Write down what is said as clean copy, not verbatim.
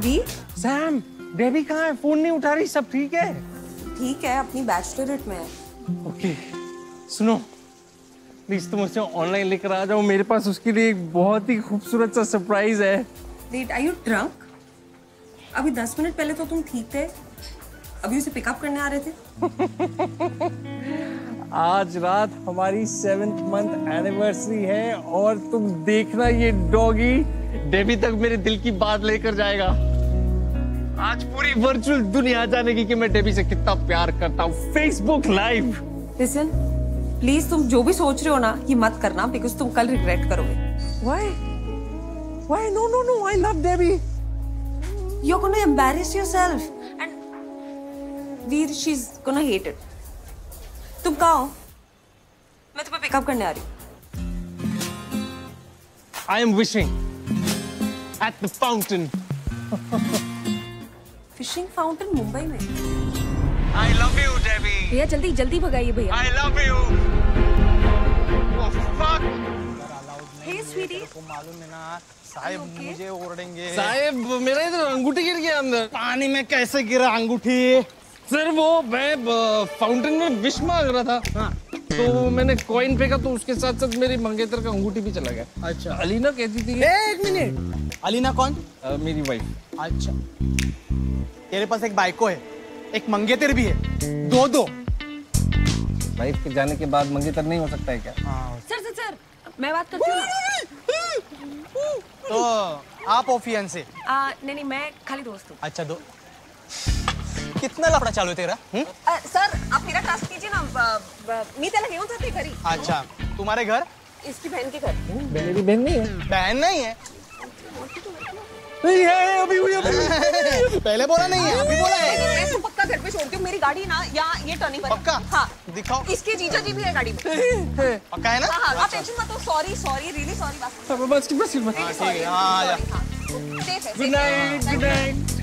वीर? Sam, Debbie कहाँ है? Phone नहीं उठा रही। सब ठीक है? ठीक है, अपनी बैचलरेट में है। ओके, सुनो प्लीज तुम उसे ऑनलाइन लेकर आ जाओ। मेरे पास उसके लिए एक बहुत ही खूबसूरत सा सरप्राइज है। Wait, are you drunk? अभी 10 मिनट पहले तो तुम ठीक थे, अभी उसे पिकअप करने आ रहे थे। आज रात हमारी 7th मंथ एनिवर्सरी है और तुम देखना ये डॉगी डेबी तक मेरे दिल की बात लेकर जाएगा। आज पूरी वर्चुअल दुनिया जानेगी कि मैं डेबी से कितना प्यार करता हूँ। Facebook live. लिसन, प्लीज तुम जो भी सोच रहे हो ना ये मत करना, बिकॉज तुम कल रिग्रेट करोगे। Why? Why? No, no, no. I love Debbie. You're gonna embarrass yourself, and Veer, she's gonna hate it. तुम कहाँ हो? मैं तुम्हें पिकअप करने आ रही हूँ। I am wishing at the fountain. Fishing fountain Mumbai में। I love you, Debbie. भैया जल्दी जल्दी भगाइए भैया। I love you. Oh fuck. Hey sweetie. को मालूम है ना साहिब, मुझे ओरडेंगे। साहिब मेरा इधर अंगूठी गिर गया अंदर। पानी में कैसे गिरा अंगूठी? सर वो मैं फाउंटेन में विश मांग रहा था। हाँ। तो मैंने कॉइन फेंका तो उसके साथ साथ मेरी मंगेतर का अंगूठी भी चला गया। अच्छा। अलीना कहती थी। एक मिनट, अलीना कौन? मेरी वाइफ। अच्छा, तेरे पास एक बाइको है, एक मंगेतर भी है, दो। वाइफ के जाने के बाद मंगेतर नहीं हो सकता है क्या? हाँ। सर मैं बात करती हूँ। तो आप ओफियन से? नहीं मैं खाली दोस्त हूँ। अच्छा, दो। कितना लफड़ा चालू है तेरा? सर आप मेरा टास्क कीजिए ना। मी त्याला घेऊन जाते घरी। अच्छा, तुम्हारे घर? इसकी बहन के घर। मेरी बहन नहीं है। बहन नहीं है? नहीं है, अभी हुई। पहले बोला नहीं है, अभी बोला है। मैं इसको पक्का घर पे छोड़ती हूँ। मेरी गाड़ी ना यहाँ ये टर्निंग पर। पक्का? हाँ। दिखाओ। इसके जीजा जी भी है गाड़ी में। पक्का है ना? हाँ, आप टेंशन मत लो। Sorry really sorry. बस ठीक है, हाँ, सेफ है। Good night.